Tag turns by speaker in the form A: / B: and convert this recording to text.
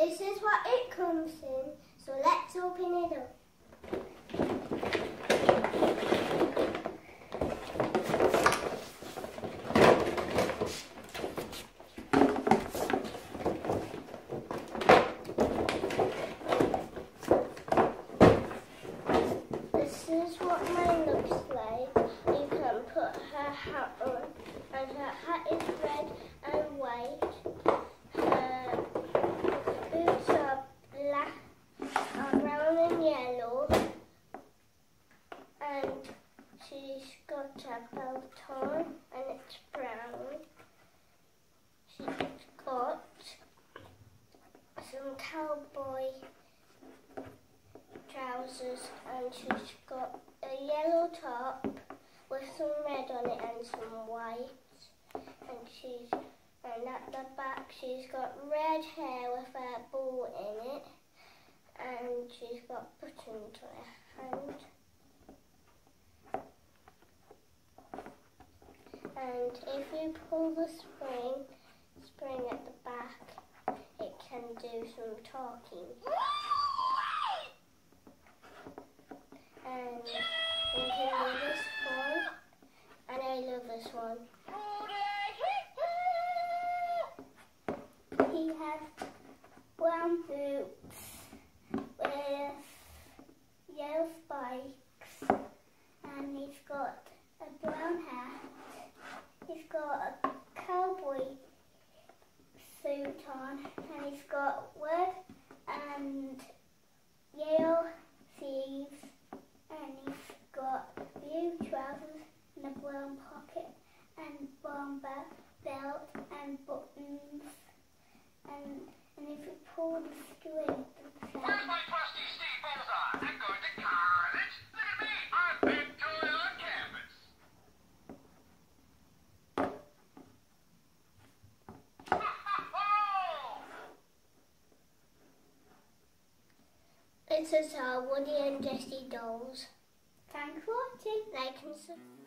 A: This is what it comes in, so let's open it up. This is what mine looks like. You can put her hat on, and her hat is red and white. Her boots are black, brown and yellow, and she's got a belt on, and it's brown. She's got some cowboy trousers, and she's got a yellow top with some red on it and some white, and at the back she's got red hair with a bow in it, and she's got buttons on her hand, and if you pull the spring at the back, it can do some talking. And you can do this one, and I love this one. He has brown boots with yellow spikes, and he's got a brown hat. He's got a cowboy suit on, and he's got red and yellow sleeves. And he's got blue trousers and a brown pocket and brown belt and buttons. And if you pull the string,
B: Where's my trusty Steve Bullseye? I'm going to college. Look at me. I'm big toy on campus.
A: This is our Woody and Jessie dolls. Thanks for watching. Like and subscribe.